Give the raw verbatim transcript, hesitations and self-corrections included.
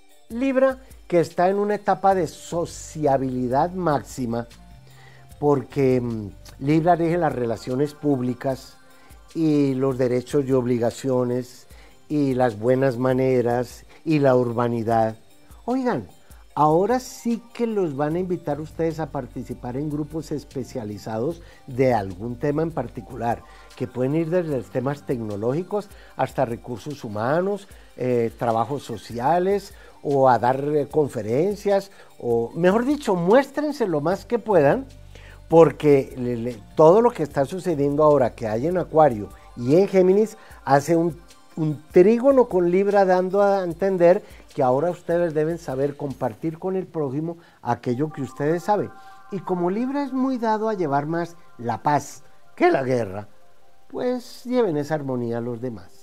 Libra, que está en una etapa de sociabilidad máxima, porque mmm, Libra rige las relaciones públicas y los derechos y obligaciones y las buenas maneras y la urbanidad. Oigan, ahora sí que los van a invitar ustedes a participar en grupos especializados de algún tema en particular, que pueden ir desde temas tecnológicos hasta recursos humanos, eh, trabajos sociales, o a dar eh, conferencias, o mejor dicho, muéstrense lo más que puedan, porque le, le, todo lo que está sucediendo ahora que hay en Acuario y en Géminis hace un, un trígono con Libra, dando a entender que ahora ustedes deben saber compartir con el prójimo aquello que ustedes saben. Y como Libra es muy dado a llevar más la paz que la guerra, pues lleven esa armonía a los demás.